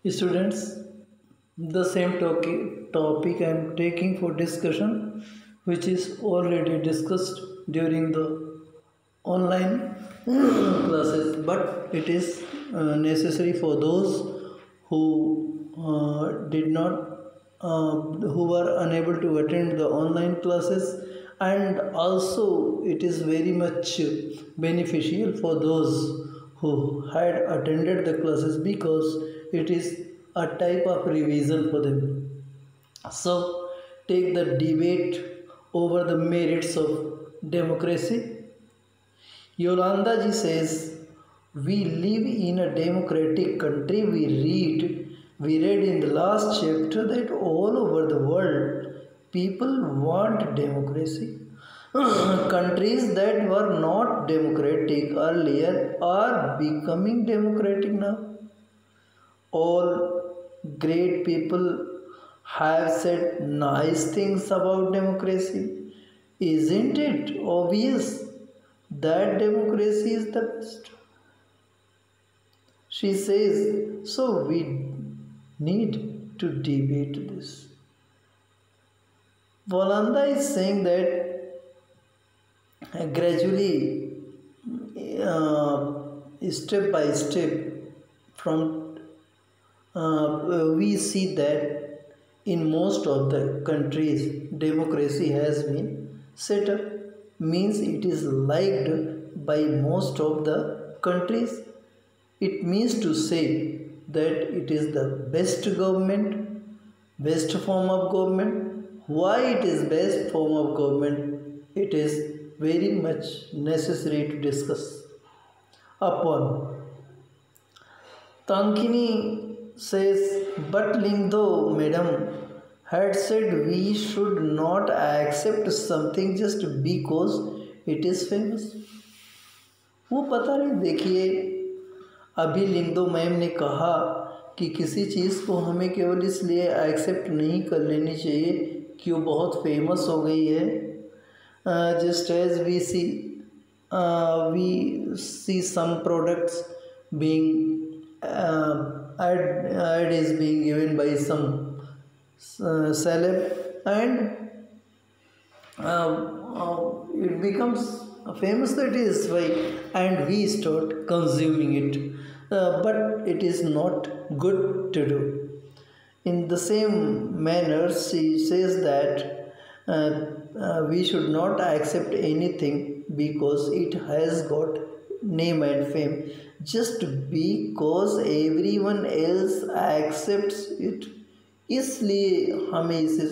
Students, the same topic I am taking for discussion, which is already discussed during the online classes, but it is necessary for those who did not, who were unable to attend the online classes, and also it is very much beneficial for those who had attended the classes because it is a type of revision for them. So, take the debate over the merits of democracy. Yolanda ji says, we live in a democratic country. We read in the last chapter that all over the world people want democracy. Countries that were not democratic earlier are becoming democratic now. All great people have said nice things about democracy. Isn't it obvious that democracy is the best? She says, so we need to debate this. Volanda is saying that gradually, step by step, from we see that in most of the countries, democracy has been set up. Means it is liked by most of the countries. It means to say that it is the best government, best form of government. Why it is best form of government? It is very much necessary to discuss upon. Tankini says, but Lingdo, madam, had said we should not accept something just because it is famous. वो पता नहीं, देखिए अभी Lyngdoh ma'am ने कहा कि किसी चीज़ को हमें केवल इसलिए एक्सेप्ट नहीं कर लेनी चाहिए कि वो बहुत फेमस हो गई है. Just as we see some products being ad is being given by some celeb, and it becomes famous, that is why, and we start consuming it, but it is not good to do. In the same manner, she says that we should not accept anything because it has got name and fame. Just because everyone else accepts it, इसलिए हमें इसे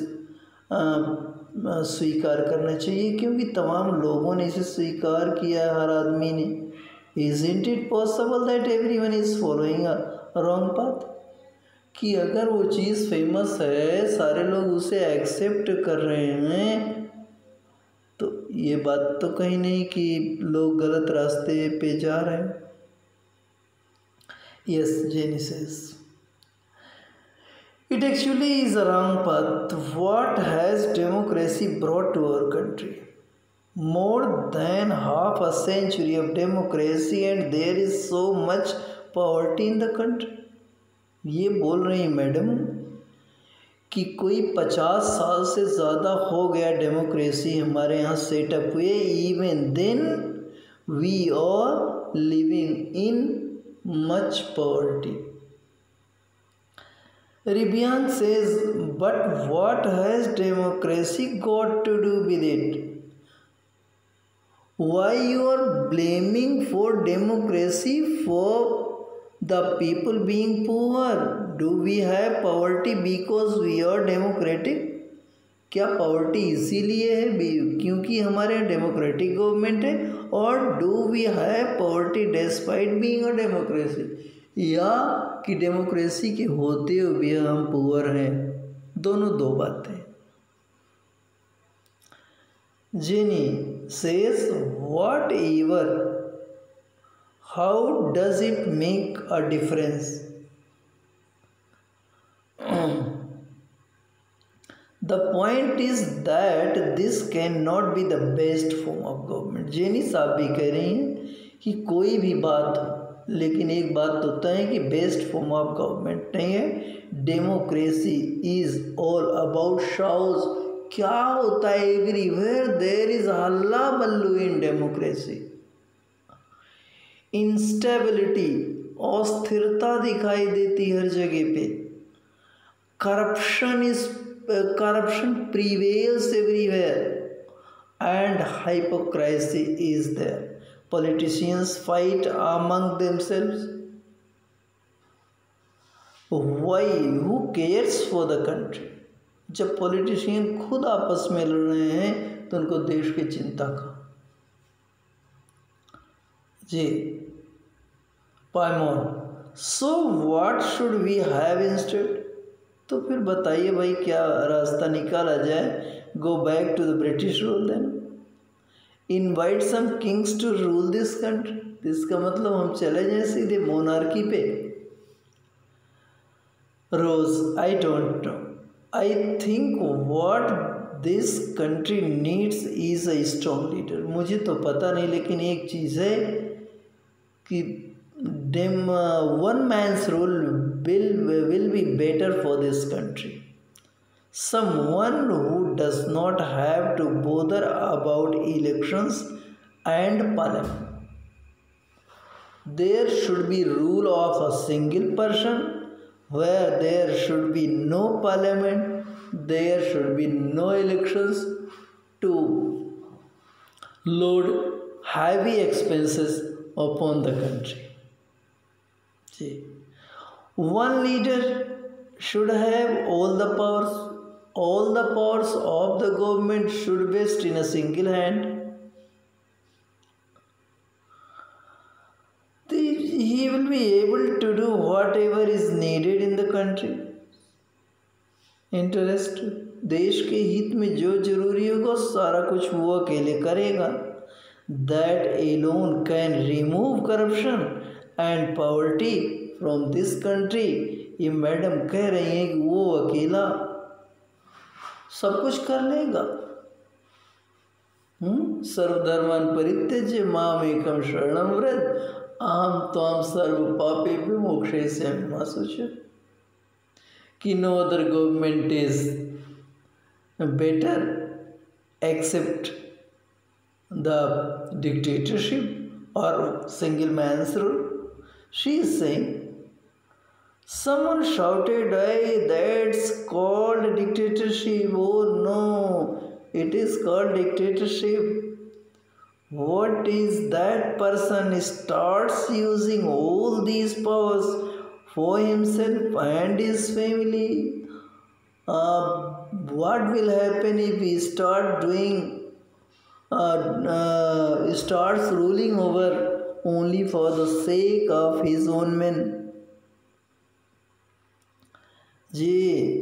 स्वीकार करना चाहिए, क्योंकि तमाम लोगों ने इसे स्वीकार किया, हर आदमी ने. Isn't it possible that everyone is following a wrong path? कि अगर वो चीज़ फेमस है, सारे लोग उसे एक्सेप्ट कर रहे हैं, तो ये बात तो कहीं नहीं कि लोग गलत रास्ते पे जा रहे हैं. Yes, Jenny says, it actually is a wrong path. What has democracy brought to our country? More than half a century of democracy, and there is so much poverty in the country. ये बोल रही madam कि कोई 50 साल से ज़्यादा हो गया डेमोक्रेसी हमारे यहाँ सेटअप हुए. Even then we are living in much poverty. Ribian says, but what has democracy got to do with it? Why you are blaming for democracy for the people being poor? Do we have poverty because we are democratic? क्या poverty इसीलिए है क्योंकि हमारे यहाँ democratic government है, और do we have poverty despite being a democracy, या कि डेमोक्रेसी के होते हुए भी हम पुअर हैं? दोनों दो बातें. Jenny says, whatever, how does it make a difference? The point is that this cannot be the best form of government. Jenny साहब भी कह रही हैं कि कोई भी बात, लेकिन एक बात तो तय है कि बेस्ट फॉर्म ऑफ गवर्नमेंट नहीं है। डेमोक्रेसी इज ऑल अबाउट शाउस। क्या होता है एवरीवेयर देयर इज हल्ला बल्लू इन डेमोक्रेसी। इंस्टेबिलिटी, अस्थिरता दिखाई देती हर जगह पे। Corruption prevails everywhere and hypocrisy is there. Politicians fight among themselves. Why? Who cares for the country? जब पॉलिटिशियन खुद आपस में लड़ रहे हैं तो उनको देश की चिंता का। जी पाइमोन, so what should we have instead? तो फिर बताइए भाई क्या रास्ता निकाला जाए। Go back to the British rule then, invite some kings to rule this country. इसका मतलब हम चले जाए सीधे मोनार्की पे। Rose, I don't know, I think what this country needs is a strong leader. मुझे तो पता नहीं, लेकिन एक चीज़ है कि one man's rule will be better for this country. Someone who does not have to bother about elections and parliament. There should be rule of a single person, where there should be no parliament, there should be no elections to load heavy expenses upon the country. See, one leader should have all the powers. All the powers of the government should vest in a single hand. He will be able to do whatever is needed in the country. Interest, देश के हित में जो जरूरी होगा सारा कुछ वो अकेले करेगा। That alone can remove corruption and poverty from this country. ये मैडम कह रही हैं कि वो अकेला सब कुछ कर लेगा। सर्वधर्मान् परित्यज्य मामेकं शरणं व्रज अहं त्वां सर्व पापेभ्यो मोक्षयिष्यामि मा शुचः। कि no other government is better except the dictatorship or single man's rule. She is saying, someone shouted, "Hey, that's called dictatorship." Oh no, it is called dictatorship. What is that person starts using all these powers for himself and his family? What will happen if he starts ruling over only for the sake of his own men? Ji,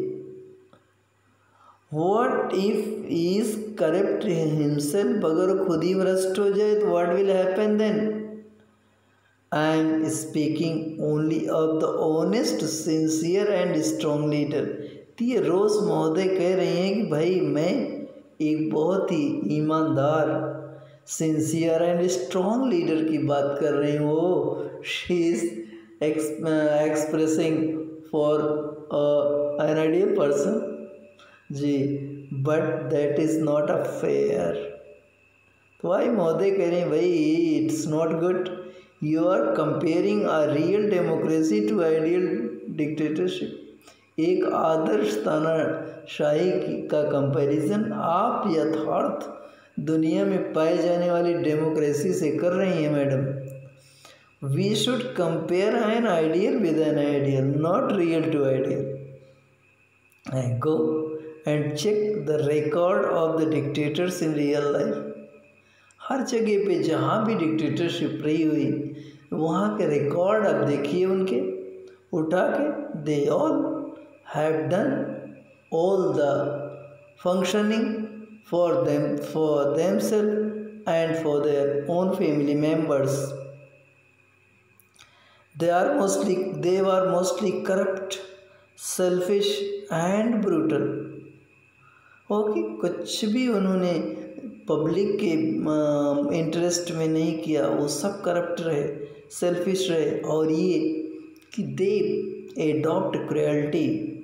what if he is corrupt himself? अगर खुद ही भ्रष्ट हो जाए तो what will happen then? I am speaking only of the honest, sincere and strong leader. ये रोज महोदय कह रही हैं कि भाई मैं एक बहुत ही ईमानदार, सिंसियर एंड स्ट्रॉन्ग लीडर की बात कर रही हूँ। She is expressing for an ideal person जी, but that is not a fair। तो भाई महोदय कह रहे हैं भाई it's not good. You are comparing a real democracy to ideal dictatorship. एक आदर्श तानाशाही का कंपैरिजन आप यथार्थ दुनिया में पाए जाने वाली डेमोक्रेसी से कर रही हैं madam. We should compare an ideal with an ideal, not real to ideal. Go and check the record of the dictators in real life. हर जगह पे जहाँ भी डिक्टेटरशिप रही हुई वहाँ के रिकॉर्ड आप देखिए उनके उठा के। They all have done all the functioning for themself and for their own family members. They are mostly corrupt, selfish and brutal. Okay, कुछ भी उन्होंने पब्लिक के इंटरेस्ट में नहीं किया, वो सब करप्ट रहे। सेल्फिश रहे, और ये कि they adopt cruelty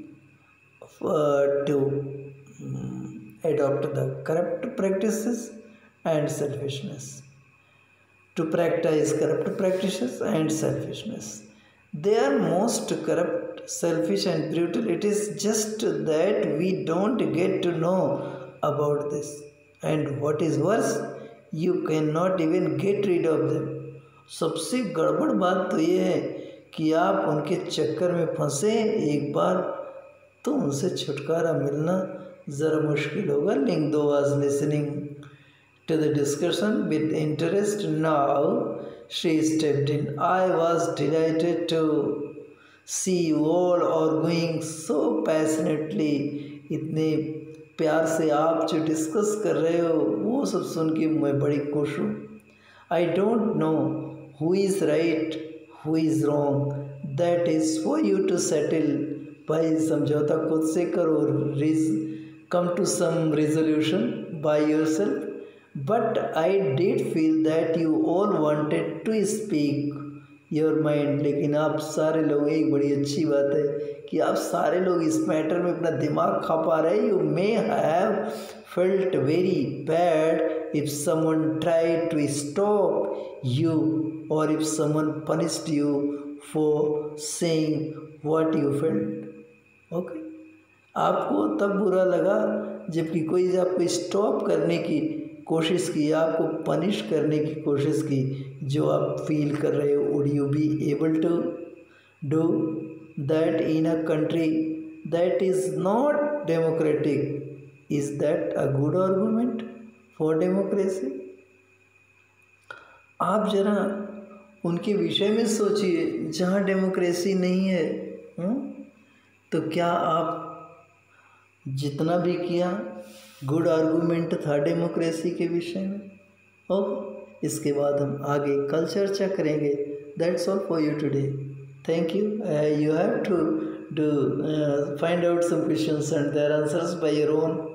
to adopt the corrupt practices and selfishness, to practice corrupt practices and selfishness. They are most corrupt, selfish and brutal. It is just that we don't get to know about this, and what is worse, you cannot even get rid of them. सबसे गड़बड़ बात तो ये है कि आप उनके चक्कर में फंसे एक बार तो उनसे छुटकारा मिलना ज़रा मुश्किल होगा. Lyngdoh was listening to the discussion with interest. Now she stepped in. I was delighted to see you all arguing so passionately. इतने प्यार से आप जो डिस्कस कर रहे हो वो सब सुन के मैं बड़ी खुश हूँ. I don't know who is right who is wrong. That is for you to settle. भाई समझौता खुद से करो, come to some resolution by yourself. But I did feel that you all wanted to speak your mind. लेकिन आप सारे लोग, एक बड़ी अच्छी बात है कि आप सारे लोग इस मैटर में अपना दिमाग खा पा रहे. You may have felt very bad if someone tried to stop you or if someone punished you for saying what you felt. Okay, आपको तब बुरा लगा जबकि कोई आपको स्टॉप करने की कोशिश की, आपको पनिश करने की कोशिश की जो आप फील कर रहे हो. Would you be able to do that in a country that is not democratic? Is that a good argument for democracy? आप जरा उनके विषय में सोचिए जहाँ डेमोक्रेसी नहीं है. तो क्या आप जितना भी किया गुड आर्गूमेंट था डेमोक्रेसी के विषय में. और इसके बाद हम आगे कल चर्चा करेंगे. That's all for you today. Thank you. You have to find out some questions and their answers by your own.